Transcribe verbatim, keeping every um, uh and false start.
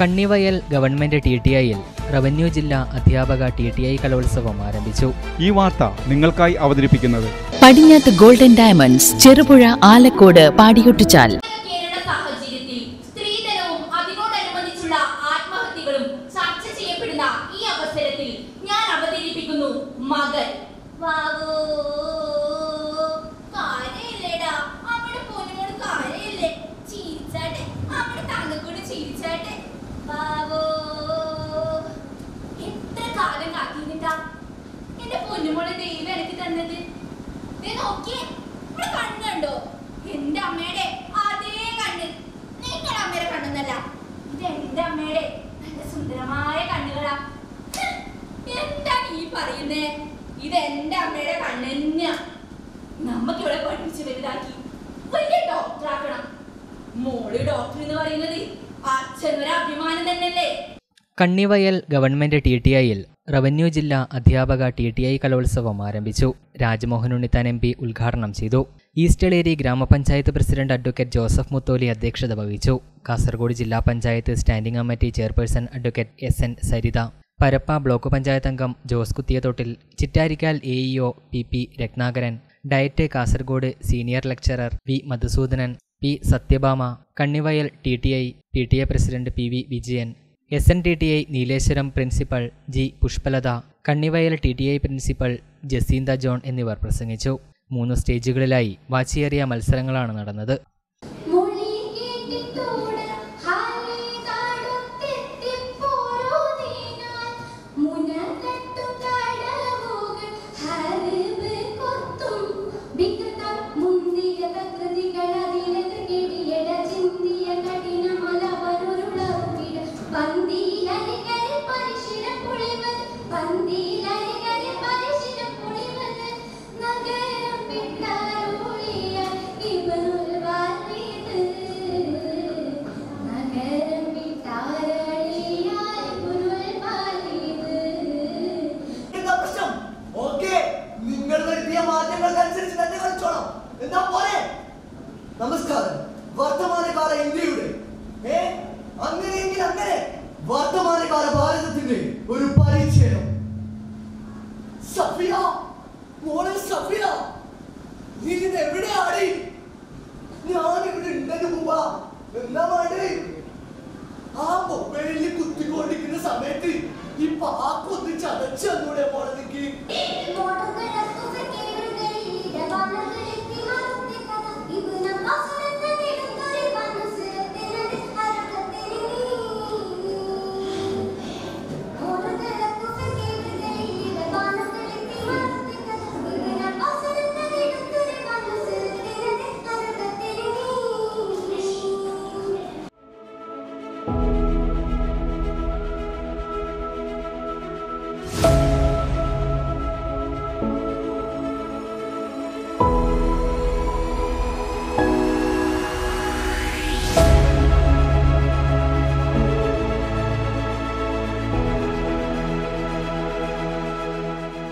Kannivayal government T T ഐയിൽ revenue ജില്ലാ അധ്യാപക ടി ടി ഐ കലോത്സവം ആരംഭിച്ചു. ഈ വാർത്ത നിങ്ങൾക്കായി അവതരിപ്പിക്കുന്നത് പടിഞ്ഞാത്ത് ഗോൾഡൻ ഡയമണ്ട്സ്, ചെറുപുഴ, ആലക്കോട്, പാടിയൊട്ടിച്ചാൽ. ചർച്ച ചെയ്യപ്പെടുന്ന ഈ അവസരത്തിൽ ഞാൻ അവതരിപ്പിക്കുന്നു മകൻ. എത്ര കാലം കാത്തിട്ടാ എന്റെ പൊന്നുമോളെ ദൈവം എനിക്ക് തന്നത്. കണ്ണുണ്ടോ? എന്റെ അമ്മയുടെ അതേ കണ്ണ്. നിങ്ങളുടെ അമ്മയുടെ കണ്ണൊന്നല്ല, ഇത് എന്റെ അമ്മയുടെ നല്ല സുന്ദരമായ കണ്ണുകളാ. എന്താ നീ പറയുന്നേ? ഇത് എന്റെ അമ്മയുടെ കണ്ണ് തന്നെയാ. നമ്മക്കിവിടെ പഠിപ്പിച്ച് വലുതാക്കി വലിയ ഡോക്ടർ ആക്കണം. മോള് ഡോക്ടർ എന്ന് പറയുന്നത് അച്ഛനൊരു അഭിമാനം തന്നെയല്ലേ. കണ്ണിവയൽ ഗവൺമെന്റ് ടി ടി ഐയിൽ റവന്യൂ ജില്ലാ അധ്യാപക ടി ടി ഐ കലോത്സവം ആരംഭിച്ചു. രാജ്മോഹൻ ഉണ്ണിത്താൻ എം പി ഉദ്ഘാടനം ചെയ്തു. ഈസ്റ്റ് എളേരി ഗ്രാമപഞ്ചായത്ത് പ്രസിഡന്റ് അഡ്വക്കേറ്റ് ജോസഫ് മുത്തോലി അധ്യക്ഷത വഹിച്ചു. കാസർഗോഡ് ജില്ലാ panchayat standing committee chairperson advocate S N Saritha, Parappa block panchayat അംഗം Jose Kuthiyathottil, Chittarikkal A E O P P Ratnakaran, DIET Kasaragod senior lecturer V Madhusoodanan, P Sathyabhama, Kannivayal T T I T T A president P V Vijayan, S N T T I Nileshwaram principal G Pushpalatha, Kannivayal T T I principal Jacintha John എന്നിവർ പ്രസംഗിച്ചു. മൂന്ന് സ്റ്റേജുകളിലായി വാശിയേറിയ മത്സരങ്ങളാണ് നടന്നത്. നമസ്കാരം. വർത്തമാനകാല ഇന്ത്യയുടെ അങ്ങനെയെങ്കിൽ അങ്ങനെ വർത്തമാനകാല ഭാരതത്തിന്റെ ഒരു പരിചയം. സഫിയ, മോളെ സഫിയ, നീ ഇത് എവിടെയാടി? ഞാനിവിടെ ഉണ്ടെന്ന് പോവാ. എന്താ വേണ്ടേ? ആ മൊബൈലിൽ കുത്തിക്കൊണ്ടിരിക്കുന്ന സമയത്ത് ഈ പാക്കൊന്ന് ചതച്ചൂടെ